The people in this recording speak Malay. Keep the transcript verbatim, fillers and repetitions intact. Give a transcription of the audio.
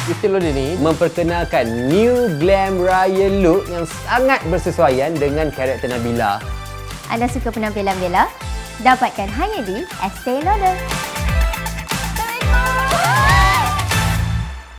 Estee Lauder ni memperkenalkan new glam raya look yang sangat bersesuaian dengan karakter Nabila. Anda suka penampilan Bella? Dapatkan hanya di Estee Lauder.